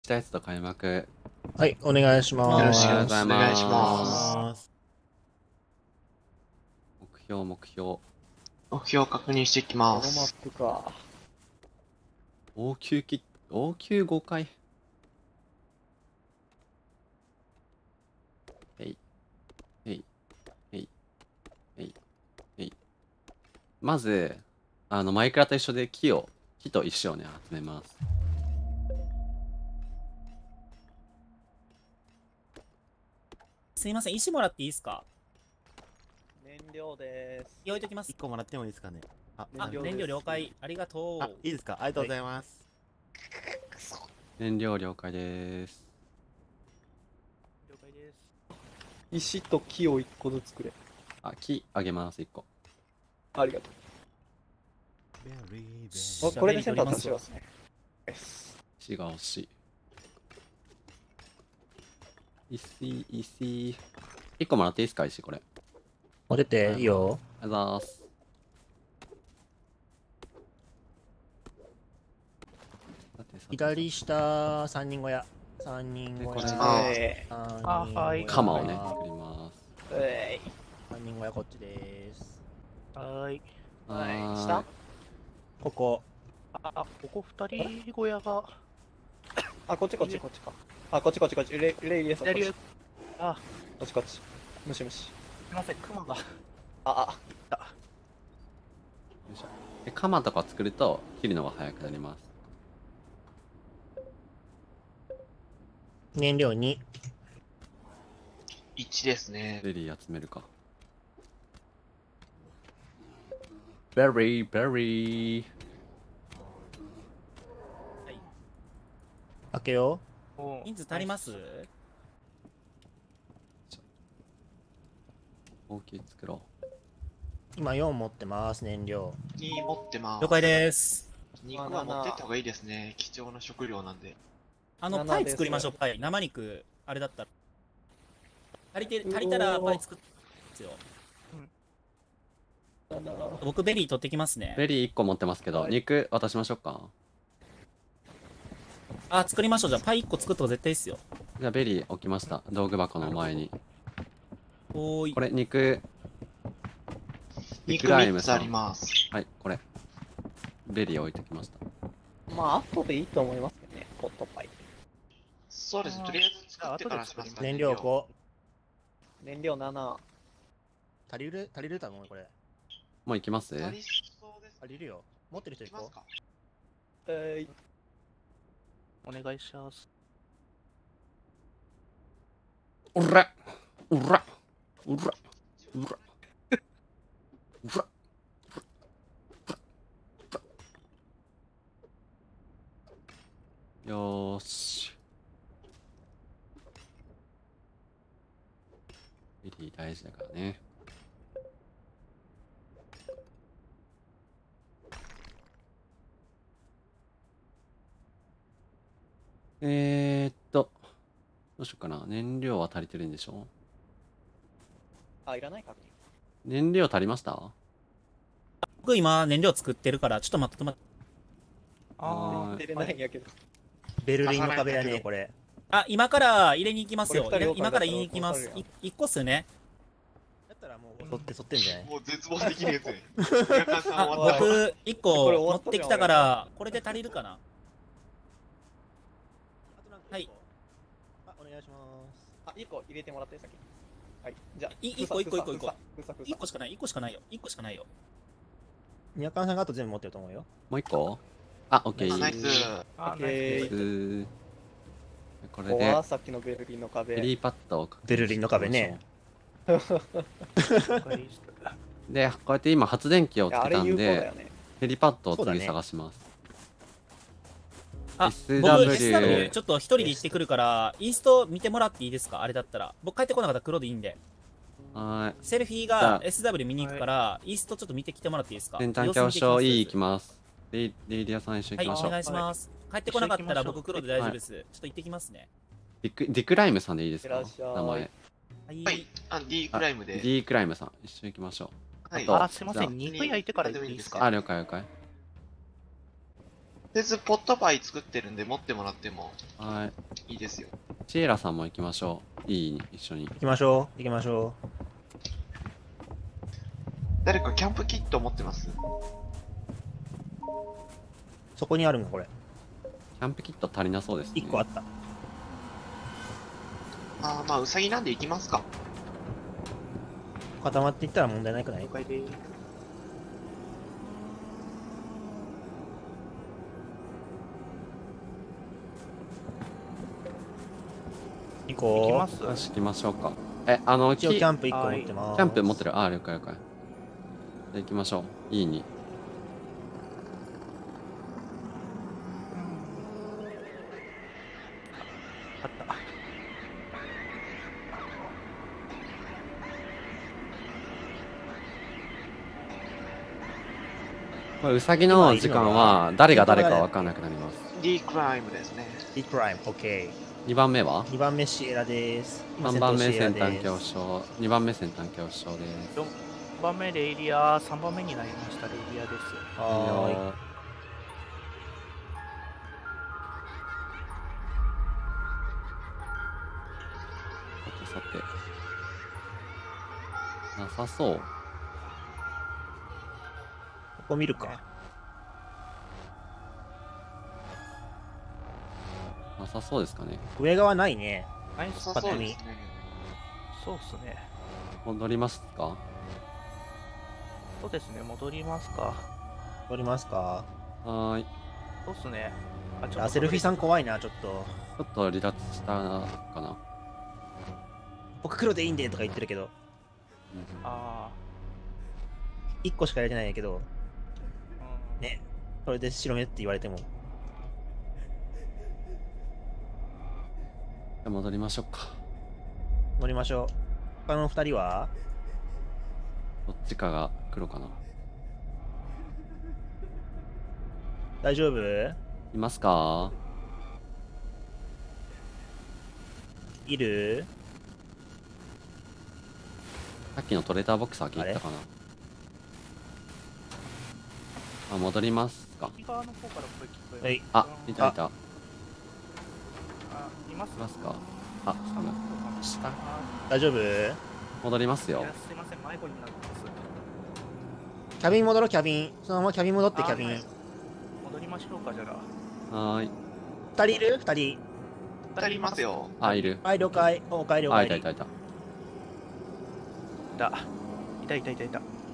したやつと開幕。 はい、お願いします。 よろしくおお願いし願いしまます。 目標、目標。 目標確認していきまこのマッす。 プか。 応急き、応急5回。えい、えい、えい、えい、えい。まず、マイクラと一緒で木と石をね、集めます。 すいません、石もらっていいですか？ 燃料です。 置いときます 1。個もらってもいいですかね。あ、 燃料了解。ありがとう。 あ、いいですか。ありがとうございます。 燃料了解です。 了解です。石と木を1個ずつくれ。 あ、木あげます、1個。 ありがとう。これでセンター立ちますね。 石が欲しい。石、石。1個もらっていいですか、石、これ。 持ってっていいよ。 ありがとうございます。さてさて左下3人小屋。3人小屋。 でこれはい。 鎌をね、作ります。 え 3人小屋こっちです。 はい。 はい下ここ。 ここ2人小屋が。あ、こっちこっちこっちか。あ、こっちこっちこっち。レイリエさん。こっち。あ、こっちこっち。ムシムシ。すみません、クマが。 よいしょ。で、鎌とか作ると切るのが早くなります。 燃料2。 1ですね。 ベリー集めるか。ベリー、ベリー。 開けよ人数足ります？ 大きい作ろう。今4持ってます、燃料。 2持ってます。 了解です。 肉は持ってった方がいいですね。貴重な食料なんで。 パイ作りましょう、パイ。生肉、あれだったら。足りたらパイ作ってですよ。僕、ベリー取ってきますう。 ね。 ベリー1個持ってますけど、肉渡しましょうか。 あ、作りましょう。じゃあ、パイ1個作った方が絶対いいっすよ。 じゃあベリー置きました。道具箱の前に。 おーい。 これ、肉。 肉ライム 3つさんあります。 はい、これ。ベリー置いてきました。 まあ、後でいいと思いますけどね。ポットパイ。 そうですね。とりあえず作ってからしますか。 燃料5。 燃料7。 足りるだもんこれ。 もう行きます？ 足りそうです。 足りるよ。持ってる人いきます行こか。 お願いします。 おらおらおらおらおらよーし。ベリー大事だからね。どうしようかな。燃料は足りてるんでしょ？ あ、いらないか。 燃料足りました？ 僕、今、燃料作ってるから、ちょっと待って。 はーい。 出れないんやけど。 う。ベルリンの壁やね、これ。 あ、今から入れに行きますよ。 これ二人今から入れに行きます分かれ。 1個っすよね。 だったらもう沿ってんじゃない？ もう絶望的なやつね。宮川さんあ、 終わった。 僕、1個持ってきたから、これで足りるかな？はい。 あ、お願いします。 あ、1個入れてもらって先。はい。じゃあ、 一個1個しかないよ。1個しかないよ。 宮川さんがあと全部持ってると思うよ。 もう一個？あ、オッケー。 ナイス。 オッケー。 これでここは、さっきのベルリンの壁。 ヘリパッドをかけベルリンの壁ね。 で、こうやって今発電機をつあれけたんで有効だよ、ね。 ヘリパッドを次そうだね探します。 あ、 SW 僕 SW ちょっと一人で行ってくるからイースト見てもらっていいですか？あれだったら僕帰ってこなかったら黒でいいんで、 はセルフィーじゃあが SW 見に行くからイーストちょっと見てきてもらっていいですか？ 先端恐怖症 E 行きます。レイリアさん一緒にはい、 行きましょう。 お願いします。帰ってこなかったら僕黒で大丈夫です。ちょっと行ってきますね。 ディクライムさんでいいですか？ いらっしゃい名前。 はい、 はい。D クライムで。 D クライムさん、一緒に行きましょう。 はい。 あとあ、すいません。肉焼いてからでいいですか？ あ、了解了解。 りあえずポットパイ作ってるんで持ってもらってもはいいですよ。 シエラさんも行きましょう。いい一緒に。 行きましょう。行きましょ誰かキャンプキット持ってます？ う。そこにあるんか、これ。 キャンプキット足りなそうですね。 1個あった。 ああ、まあウサギなんで行きますか。 固まっていったら問題ないくない？ 了解でーす。 行こう。 行きますよし、行きましょうか。 一応キャンプ1個持ってます。 キャンプ持ってる。ああ、了解了解。じゃあ行きましょう。いいに。 あった。 これウサギの時間は誰が誰か分かんなくなります。 D クライムですね。 リクライム、オッケ 2番目はー。2番目シエラです。今 3番目シエラ先端です恐怖症。2番目先端恐怖症です。 4番目レイリア、3番目になりましたレイリアです。 はーい。 さてさて。なさそう。 ここ見るか。 なさそうですかね。 上側ないね。 ナイスさパッと見。 そうですね。 そうっすね。 戻りますか？ そうですね、戻りますか。 撮りますか。 はーい。 そうっすね。あ、ちょっとあ、セルフィーさん怖いな、ちょっと。 ちょっと離脱したかな。 僕黒でいいんでとか言ってるけど、 あ 1個しかやれてないんやけど、 ー、うん、 ね。それで白目って言われても。 じゃあ戻りましょうか。 乗りましょう。他の2人はどっちかが黒かな。 大丈夫？ いますか？ いる？ さっきのトレーターボックス開け行ったかな。あ、戻りますか。 右側の方から声聞こえる。 はい。 あ、いたいた。いあ、いますますか？あ、多分。 下。 大丈夫？ 戻りますよいや、。すいません、迷子になってます。 キャビン戻ろう、キャビン。そのままキャビン戻って、キャビン。 はい戻りましょうか、じゃあ。 はーい。 2人いる？ 2人。 2人いますよ。 あ、いる。 はい、了解。お帰り、おあ、 帰り。 いたいたいた。 いた。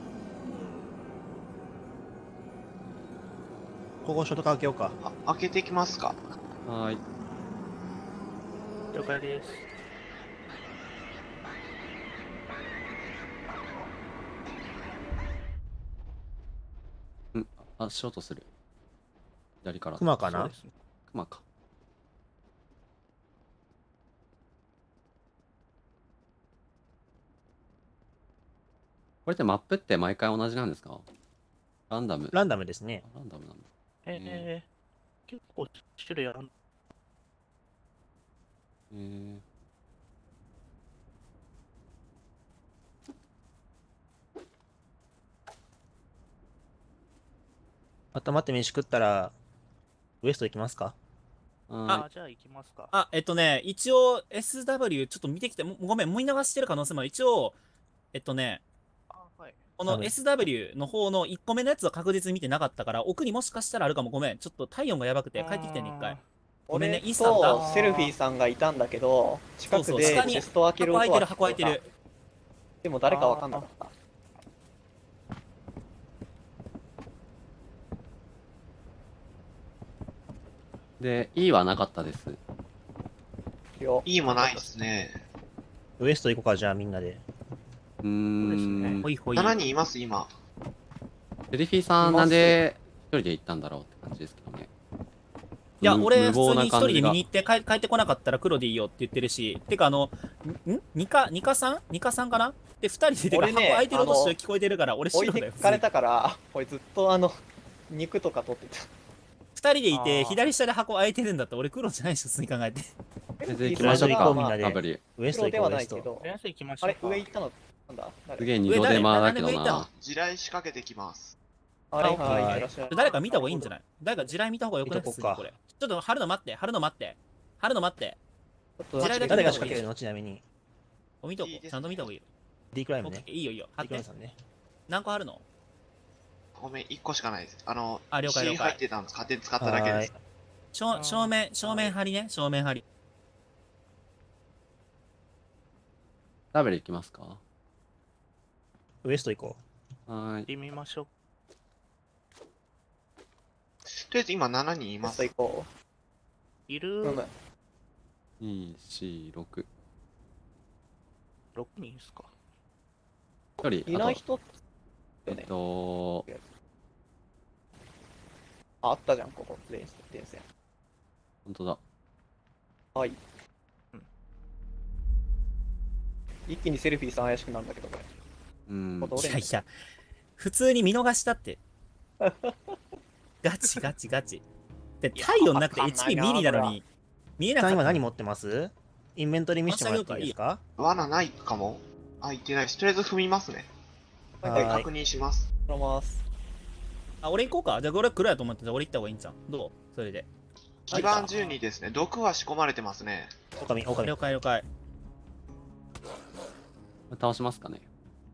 ここショートカー開けようか。 あ、開けていきますか。 はーい。 了解です。 あ、ショートする。左から。 熊かなそうで？すね。 熊か。これってマップって毎回同じなんですか？ランダム。 ランダムですね。 ランダムなんだ。 結構種類ある。 頭って飯食ったら、ウエスト行きますか？ はじゃあ行きますか。 あ、一応 SW ちょっと見てきて、ごめん、見逃してる可能性もある。一応、 はい。 このはい SW の方の1個目のやつは確実に見てなかったから、奥にもしかしたらあるかも。ごめん、ちょっと体温がやばくて帰ってきてね、一回。ごめんね、イースターだったとセルフィーさんがいたんだけど、近くそうそうで下にチェストを開ける箱開いてる、 音は箱開いてる。 でも誰かわかんなかった。 い。で、E はなかったです。 よいいもないですね。 ウエスト行こうか、じゃあみんなで。 うーですねん。 ほいほい。 7人います、今。 セルフィーさんなんで一人で行ったんだろうって感じですけどね。 いや、 無俺、 無謀普通に一人な感じがで見に行って帰ってこなかったら黒でいいよって言ってるし、てか、ニカさんかなで、二人で、てか、 俺ね箱開いてる音しか聞こえてるから、俺置い白だよ。 てかれたから、これずっと肉とか取ってた。 二人でいて、 あー左下で箱開いてるんだったら、俺黒じゃないでしょ、普通に考えて。 全然行きましょうか、 行こうみんなでアプリ。 ウエスト黒で行こう、ウエスト。 はないけど。 とりあえず行きましあれ、 ょうか。 上行ったのなんだ誰すげえ二度手間だけど上誰な。 地雷仕掛けてきます。 はいあはい、いってらっしゃい。 誰か見た方がいいんじゃない？誰か地雷見た方がよくない？ 見とこうかこれ。ちょっと貼るの待って、貼るの待って。貼るの待って。 ちょっと地雷だけ誰が仕掛けるのちなみに。 見とこう。 いいですねちゃんと見た方がいいよ。 D クライムね。 いいよいいよ。貼っ D クライてム。さんね。 何個貼るの？ ごめん、1個しかないです。 あ了解了解石入ってたんです。勝手に使っただけです。 正面張りね。正面張り。 ダブル行きますか？ ウエスト行こはーい。 行ってみましょう。 とりあえず今7人います。 マス行こいう。 るうむ。 2、4、6。 6人ですか？ 1人、 いないあと、 人よね。あったじゃん、ここ。電線。 本当だ。 はい。一気にセルフィーさん怪しくなるんだけど、これ。 うん。 ここどれいやいや、普通に見逃したって。ガチ。で、体温なくて HP ミリなのに、見えう。 なかった。 今何持ってます？インベントリー見せてもらっていいですか？ 罠ないかも。あ、いってないし、とりあえず踏みますね。 はい確認します。 頼ます。 あ、俺行こうか。じゃあ俺黒やと思ってた。俺行った方がいいんじゃん。どう？それで。 基盤12ですね。毒は仕込まれてますね。 狼。 了解。 倒しますかね。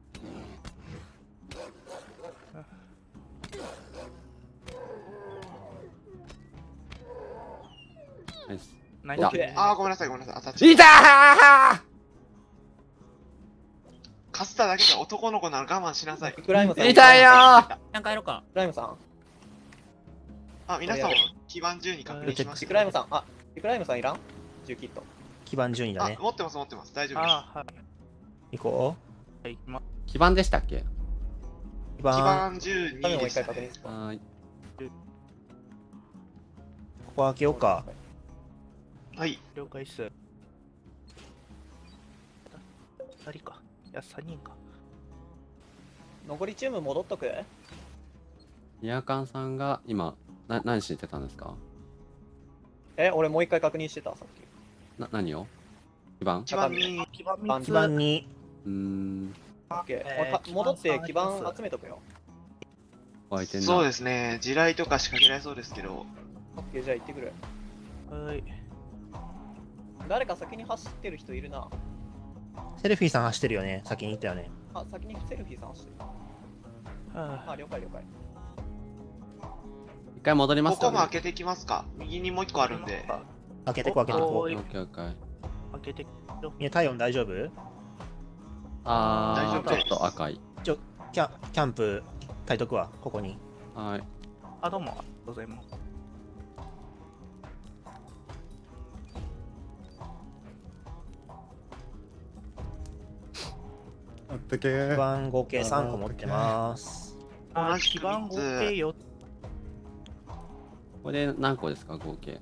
ナイス。 何いやあー、ごめんなさい。あ、タッチ。 いたーかすっただけで男の子なら我慢しなさい。 クライムさん。 痛いよーなんかやろうか。 クライムさん。 あ、皆さんも基盤12確認しました。 クライムさん。あ、クライムさんいらん ?10 キット。 基盤12だあね、。 持ってます。大丈夫です。 ああ、はい。 行こはい、 基盤でしたっけ？ う。基基盤、 盤12 画面もでしたね。 う一回確認して。 はーい。 ここ開けようか。 はい。 了解っす。2人か。いや、3人か。 残りチーム戻っとく？ ニアカンさんが今、何してたんですか？ 俺もう一回確認してた、さっき。 何を？基盤？ 基盤に、 基盤盤基盤に、 うーん。 オッケー。 えー俺か戻って基盤集めとくよ。 湧いてんな。 そうですね。地雷とか仕掛けられそうですけど。 オッケー、じゃあ行ってくる。 はい。 誰か先に走ってる人いるな。 セルフィーさん走ってるよね。先に言ったよね。 あ、先にセルフィーさん走ってる。 はあ、了解。 一回戻りますか、 ここも開けていきますか。右にもう一個あるんで。 開けてこう開けてこオおーッケーオッケー。 開けて。 う。体温大丈夫？ 大丈ちょっ夫ですと赤い。 キャンプ、炊いとくわ、ここに。 はい。 あ、どうも。ありがとうございます。 あったけ基ー。 盤合計3個持ってます。 同じく基盤合計 3つ 4 これで何個ですか、合計？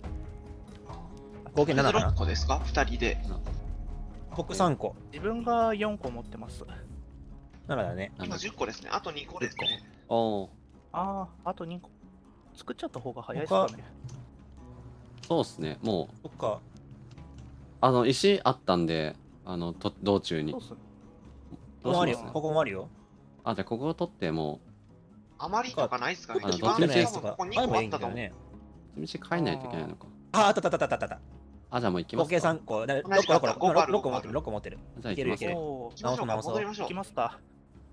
合計7か 6 な。 個ですか ?2 人で。 僕3個。 自分が4個持ってます。 7だね。 今10個ですね。あと2個ですね。 おー、 ああ、あと2個。作っちゃった方が早いですかね。 そうっすね。もう、 そっか。 石あったんで、道中にそう。っすね。 ここもあるよ。 どうしますここもあるよ。 あ、じゃあここを取ってもあまりとかないですかね。基盤どっちのやつとか多分ここ2 あれも個あったと思う。 いいんだよね。 う、道帰んないといけないのか。 あ、あった。 あ、じゃあもう行きま合計すか。 3個。6 同じか個、 5個ある 6個持ってる。6個持ってる。 じゃあ行きますいけるいけるおー、 行きましょうか。 直そう戻りましょう行き。ますか。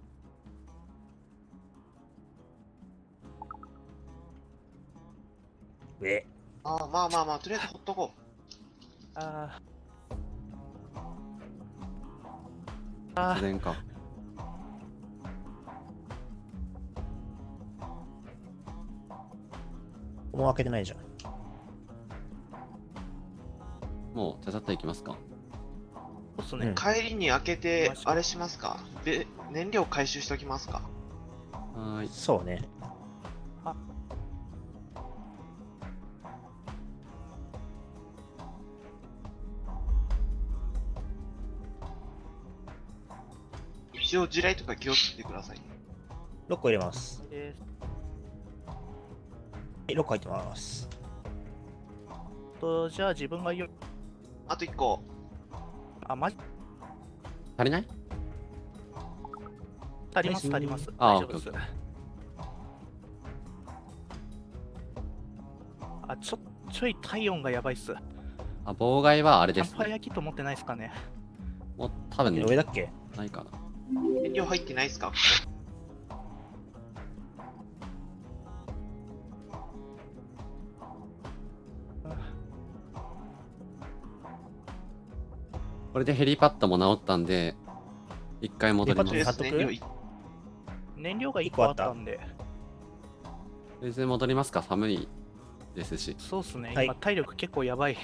上。 まあ、とりあえずほっとこあ自然か。 もう開けてないじゃん。 もう、ちゃちゃっと行きますか。 そうっすねうん。 う。帰りに開けて、あれしますか。で、燃料回収しときますか。 はーい。 そうね。 一応地雷とか気をつけてくださいね。 6個入れます。 ではい、6個入ってます。 じゃあ自分があと1個。 あ、マジ足りない？ 足ります。 あ大丈夫ですオッケーオッ。 ちょい体温がやばいっす。 あ、妨害はあれキャンですね。 プファイヤーキット持ってないっすかね。 もう多分上だっけ？ ないかな。 燃料入ってないっすか？ これでヘリパッドも直ったんで、一回戻ります。 ヘリパッド燃料い燃料が1個あったんで。 全然戻りますか？寒いですし。 そうっすね。 はい今体力結構やばい。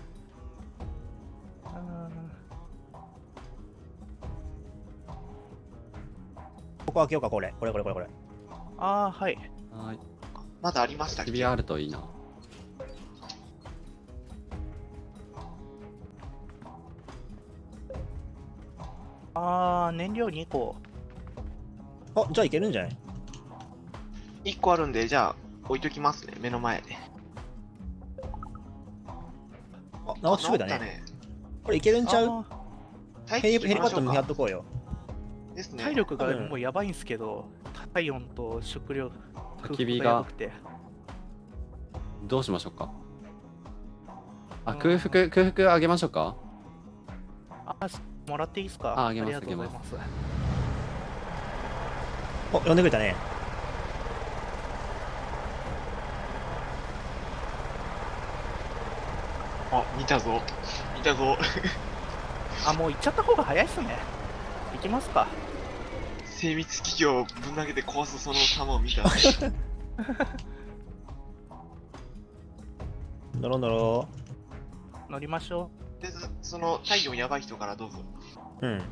ここ開けようか、これ。これ。 ああ、はい。 はい。 まだありましたっけ？ TBR あるといいな。 ああ、燃料2個。 あ、じゃあいけるんじゃない？ 1個あるんで、じゃあ置いときますね、目の前で。 あ、直してくれたね。 治ったね。 これいけるんちゃう？ あヘリ待機行きパッド見張ましょうかっとこうよ。 ですね。 ー体力が多分もうやばいんすけど、体温と食料、 焚き火が空腹やばくて。 どうしましょうか？あ、 うん空腹あげましょうか？ もらっていいですか？ あげますりがとうございます。 お、呼んでくれたね。 あ、見たぞ。見たぞ。 あ、もう行っちゃった方が早いっすね。行きますか。 精密機器をぶん投げて壊すその様を見た。 乗ろう乗ろ乗りましょで、その体温やばい人からどうぞ。 う。うん。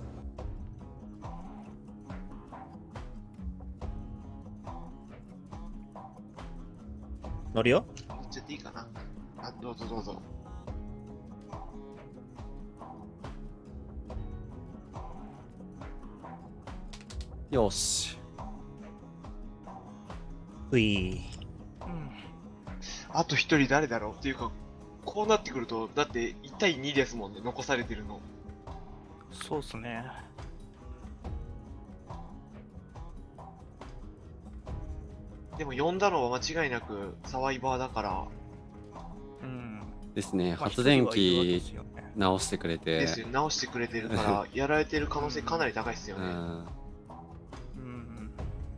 乗るよ。 乗っちゃっていいかな。あ、どうぞどうぞ。 よし。 うい。 う。うん。 あと一人誰だろうっていうか、こうなってくると、だって1対2ですもんね、残されてるの。 そうっすね。 でも呼んだのは間違いなくサバイバーだから、 うん。 ですね。 まあ発電一人はいるわけで機すよね直してくれて。 ですよ、直してくれてるから、やられてる可能性かなり高いですよね。 うん。 うん。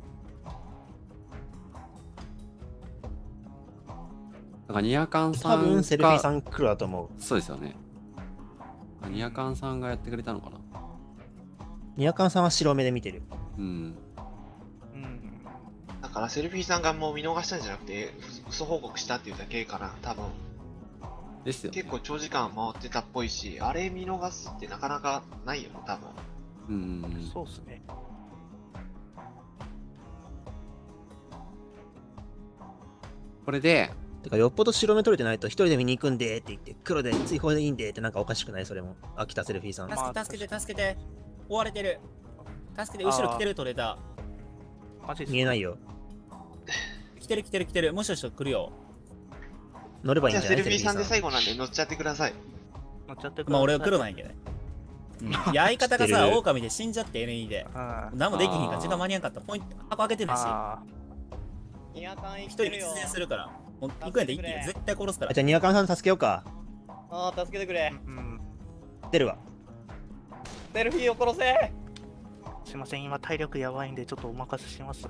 なんかニアカンさん多分セルフィーがさん来るだと思う。 そうですよね。ニアカンさんがやってくれたのかな。 ニアカンさんは白目で見てる。 うん。 うん。 だからセルフィーさんがもう見逃したんじゃなくて、嘘報告したっていうだけかな、多分。 ですよね。 結構長時間回ってたっぽいし、あれ見逃すってなかなかないよね、多分。 うん。 そうっすね。 これで、 てか、よっぽど白目取れてないと、一人で見に行くんでって言って、黒で追放でいいんでってなんかおかしくない？それも。あ、来た、セルフィーさん。 まあ助けて。追われてる。助けて、後ろ来てる、トレーダマジっすか見えないよ。 ー。来てる。もしかしたら来るよ。 乗ればいいじゃあんじゃない？ セルフィーさんでセル最後なんで乗っちゃってください。 乗っちゃってください。 まあ俺は黒なんやけどね。うん、いや、相方がさ、 知ってる狼で死んじゃって NE で。 うん。 何もできひんから時間間に合わんかった。ポイント、箱開けてないし。 あ一人で実践するから。もう行くんやで一気に絶対殺すからあ、。じゃあ、ニアカンさん助けようか。 ああ、助けてくれ。 ーうん。 出るわ。 セルフィーを殺せ。 すいません、今体力やばいんでちょっとお任せします。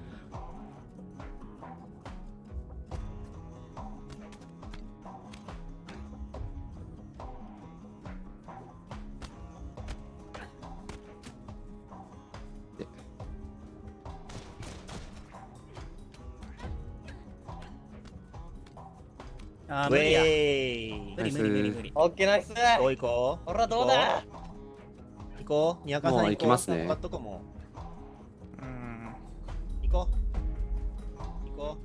あー、 ウ無理や。 ェーイ。 無理。 オッケーナイス。 おい、行こう。 ほら、どうだ。 行こう。ニアカンさんもう行こう。 行きますね買っとこうもうん。 う。行こう。行こ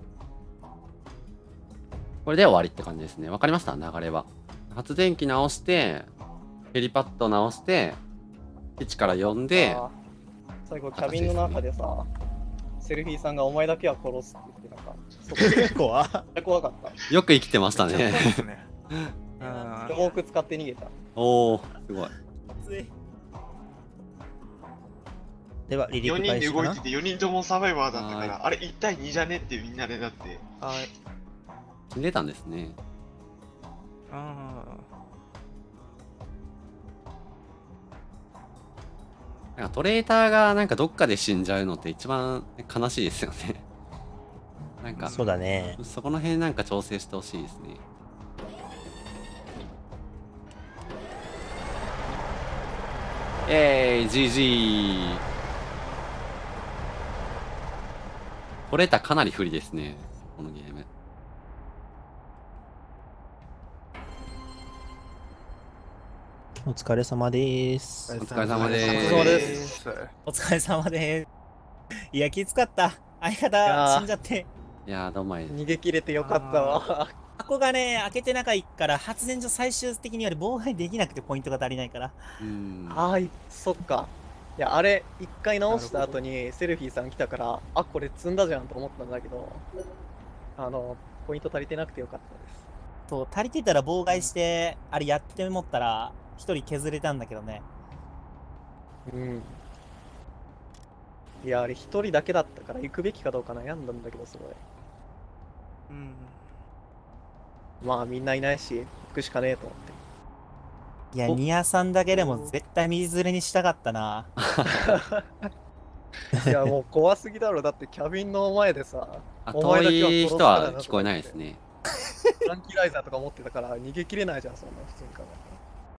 これで終わりって感じですね。わかりました？流れは。発電機直して、ヘリパッド直して、基地から呼んで、 あー最後、キャビンの中でさ、セルフィーさんがお前だけは殺すって言って、なんか、そこう。怖っ。 怖かった。 よく生きてましたね。 そうですね。うんスモーク使って逃げた。 おお、すごい。 では、離 4 陸人開始かなで動いて。て4人ともサバイバーだったかはら、あれ1対2じゃねってみんなでなって。 はい。 死んでたんですね。なんかトレーターがなんかどっかで死んじゃうのって一番悲しいですよね。なんかそうだね。 そこの辺なんか調整してほしいですね。GG。トレーターかなり不利ですね、このゲーム。 お疲れ様です。 お疲れ様でお疲れ様です。 お疲れ様です。いや、きつかった。相方死んじゃって。 いやー、どうもあり逃げ切れてよかったわ。 箱がね、開けてないから発電所最終的には妨害できなくてポイントが足りないから。 そっか。いや、あれ、一回直した後にセルフィーさん来たから、あ、これ積んだじゃんと思ったんだけど、ポイント足りてなくてよかったです。 そう、足りてたら妨害して、あれやって思ったら、一人削れたんだけどね。 いや、あれ一人だけだったから行くべきかどうか悩んだんだけど、すごい。まあ、みんないないし、行くしかねえと思って。 いや、ニアさんだけでも絶対水連れにしたかったな。 いや、もう怖すぎだろ。だってキャビンの前でさ、 遠い人は聞こえないですね。 トランキライザーとか持ってたから逃げ切れないじゃん、そんな普通に考えたら。